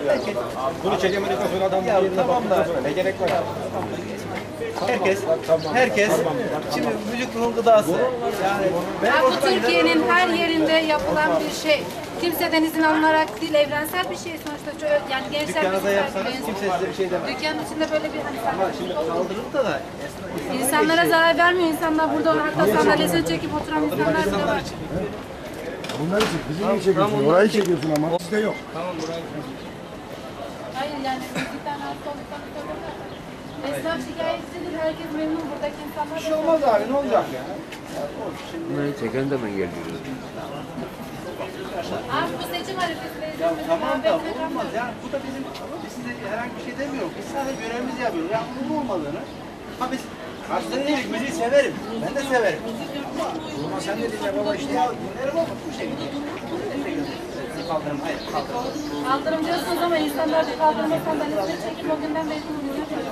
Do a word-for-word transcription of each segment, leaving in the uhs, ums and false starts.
Bunu çekemedikten sonra adam ya, tamam da ne gerek var? Herkes, herkes şimdi vücut ruhun gıdası. Yani ben bu Türkiye'nin her yerinde yapılan bir şey. Kimseden izin alınarak değil, evrensel bir şey sonuçta. Yani gençler dükkanı da yapsanız kimse size bir şey demez. Dükkanın içinde böyle bir hani ama şimdi kaldırıp da da insanlara şey. Zarar vermiyor. İnsanlar burada hatta sandalyesini çekip oturan insanlar da var. Bunları çek, bizi niye çekiyorsun? Orayı çekiyorsun ama sizde yok. Tamam, burayı. Hayır yani müzikten hasta olduktan sonra da esnaf şikayetçidir, herkes memnun, buradaki insanlar. Bir şey olmaz abi, ne olacak ya? Bunları çeken de ben geliyorum. Abi bu seçim arifesinde ya tamam da olmaz ya. Bu da bizim, biz size herhangi bir şey demiyoruz. Biz sadece görevimizi yapıyoruz. Ya bunun olmadığını. Ha biz karşıdan dedik, müziği severim. Ben de severim. Ama, ama sen de dinle baba işte ya dinlerim ama bu şekilde. Kaldırım, hayır kaldırım. Kaldırım diyorsunuz ama insanlar da kaldırma sandalyesini çekip o günden beri dinliyor.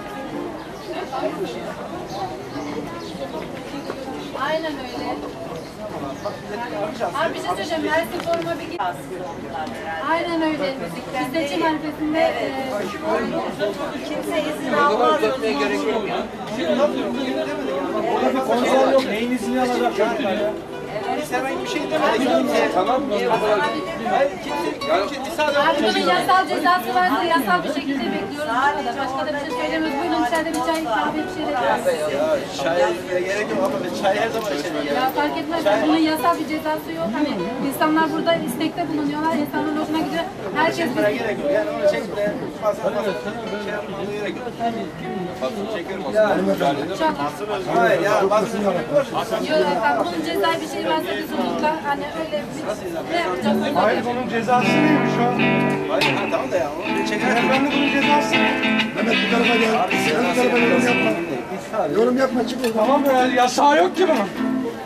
Aynen öyle. Abi bir şey söyleyeceğim. Mersin Forum'a bir git. Aynen öyle. Biz seçim arifesinde evet. e, kimse izin almaz. Şimdi ne yapıyoruz? Orada bir konser yok. Neyin izni alacak çocuklar ya? Biz herhangi bir şey demedik kimseye. Tamam mı? Hayır kimse kimse sadece... Abi bunun yasal cezası vardır. Yasal bir şekilde bekliyoruz. Başka da bir şey söylemiyoruz. Buyurun içeride bir çay kahve bir şey de ya çay gerek yok ama biz çay her zaman içelim. Ya fark etmez. Bunun yasal bir cezası yok. Hani insanlar burada istekte bulunuyorlar. İnsanların hoşuna gidiyor. Herkes çekmeye gerek yok. Yani onu çekmeye masa masa şey yapmaya gerek yok. Basın çekerim aslında. Hayır ya basın çekerim var. Yok efendim bunun cezai bir şey varsa biz onunla hani öyle bir ne yapacağız? Hayır bunun cezası neymiş o? Hayır ha, tamam da ya onu çekerim. Ben de bunun cezası. Mehmet bu tarafa gel. Sen bu tarafa yorum yapma. Yorum yapma çık. Tamam ya yasağı yok ki bunun.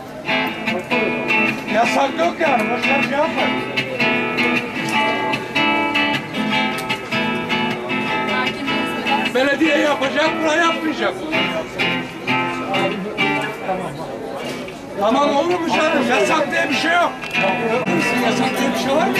Yasak yok yani. Başka bir şey yapma. Belediye yapacak, buraya yapmayacak. Tamam olur mu canım? Yasak diye bir şey yok. Yasak diye bir şey var mı?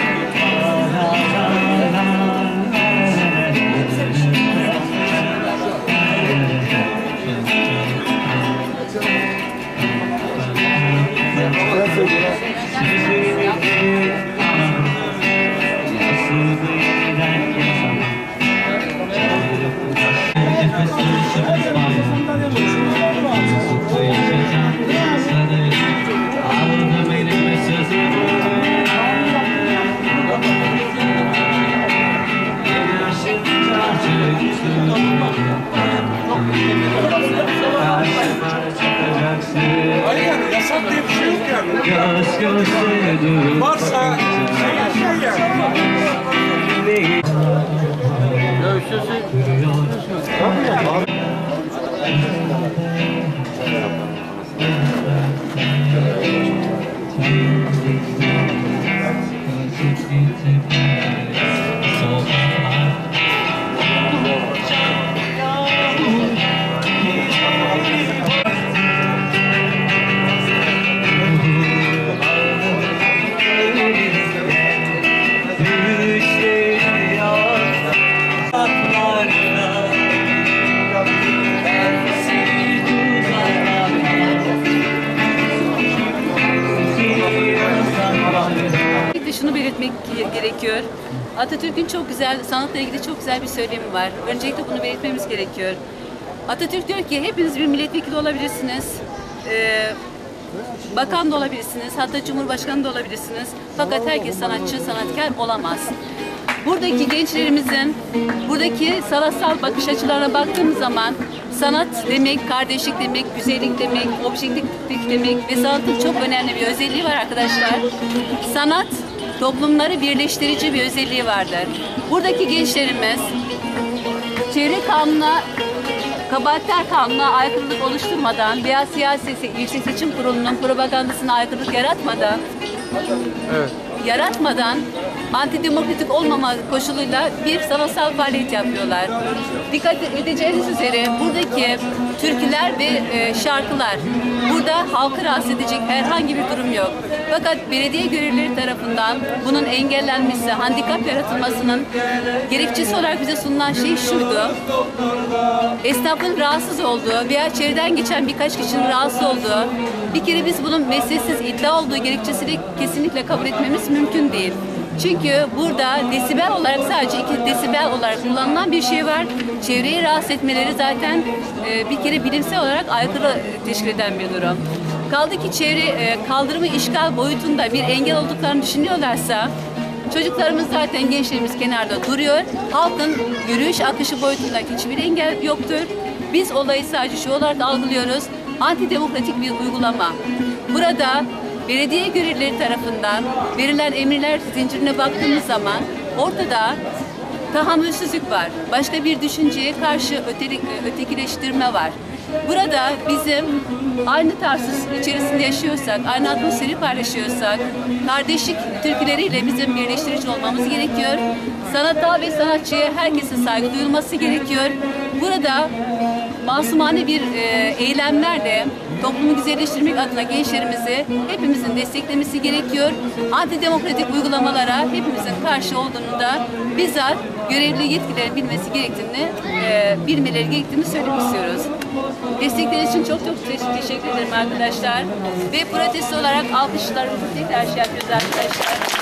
Hayır yani yasak diye bir şey yok yani. Varsa şey şey yani. Şunu belirtmek gerekiyor. Atatürk'ün çok güzel, sanatla ilgili çok güzel bir söylemi var. Öncelikle bunu belirtmemiz gerekiyor. Atatürk diyor ki hepiniz bir milletvekili olabilirsiniz, ee, bakan da olabilirsiniz, hatta cumhurbaşkanı da olabilirsiniz. Fakat herkes sanatçı, sanatkar olamaz. Buradaki gençlerimizin, buradaki sanatsal bakış açılarına baktığımız zaman sanat demek, kardeşlik demek, güzellik demek, objektiflik demek ve sanatın çok önemli bir özelliği var arkadaşlar. Sanat toplumları birleştirici bir özelliği vardır. Buradaki gençlerimiz çevre kanununa, kabahatler kanununa aykırılık oluşturmadan veya siyasi Yüksek Seçim Kurulu'nun propagandasına aykırılık yaratmadan, evet. yaratmadan antidemokratik olmama koşuluyla bir sanatsal faaliyet yapıyorlar. Dikkat edeceğiniz üzere buradaki türküler ve e, şarkılar. Burada halkı rahatsız edecek herhangi bir durum yok. Fakat belediye görevlileri tarafından bunun engellenmesi, handikap yaratılmasının gerekçesi olarak bize sunulan şey şuydu. Esnafın rahatsız olduğu veya çevreden geçen birkaç kişinin rahatsız olduğu, bir kere biz bunun mesleksiz iddia olduğu gerekçesiyle kesinlikle kabul etmemiz mümkün değil. Çünkü burada desibel olarak sadece iki desibel olarak kullanılan bir şey var. Çevreyi rahatsız etmeleri zaten e, bir kere bilimsel olarak aykırı teşkil eden bir durum. Kaldı ki çevre e, kaldırımı işgal boyutunda bir engel olduklarını düşünüyorlarsa, çocuklarımız zaten gençlerimiz kenarda duruyor. Halkın yürüyüş akışı boyutunda hiçbir engel yoktur. Biz olayı sadece şu olarak algılıyoruz. Antidemokratik bir uygulama. Burada belediye görevlileri tarafından verilen emirler zincirine baktığımız zaman ortada tahammülsüzlük var. Başka bir düşünceye karşı öteki, ötekileştirme var. Burada bizim aynı tarz içerisinde yaşıyorsak, aynı atmosferi paylaşıyorsak, kardeşlik türküleriyle bizim birleştirici olmamız gerekiyor. Sanata ve sanatçıya herkesin saygı duyulması gerekiyor. Burada masumane bir e, eylemlerle toplumu güzelleştirmek adına gençlerimizi hepimizin desteklemesi gerekiyor. Antidemokratik uygulamalara hepimizin karşı olduğunu da bizzat görevli yetkililerin bilmesi gerektiğini, e, bilmeleri gerektiğini söylemek istiyoruz. Destekleriniz için çok çok te- teşekkür ederim arkadaşlar. Ve protesto olarak alkışlarımızı tekrar şey yapıyoruz arkadaşlar.